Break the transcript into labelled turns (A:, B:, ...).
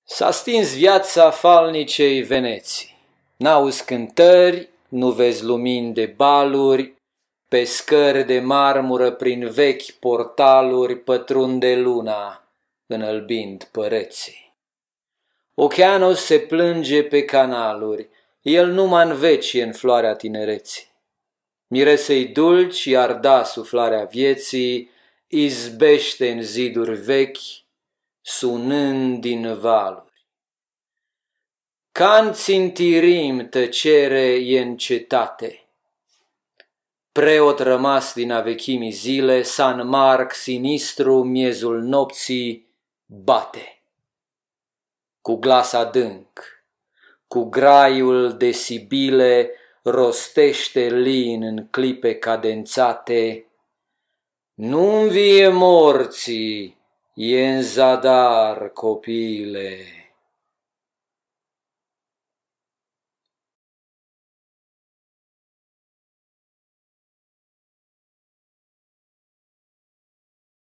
A: S-a stins viața falnicei Veneții. N-auzi cântări, nu vezi lumini de baluri, pe scări de marmură prin vechi portaluri pătrunde luna, înălbind păreții. Oceanul se plânge pe canaluri, el numai în veci e în floarea tinereții. Miresei dulci iar da suflarea vieții, izbește în ziduri vechi, sunând din valuri. Ca în țintirim tăcere e în cetate. Preot rămas din avechimii zile, San Marc sinistru miezul nopții bate. Cu glas adânc, cu graiul de sibile, rostește lin în clipe cadențate: nu învie morții, e în zadar, copile.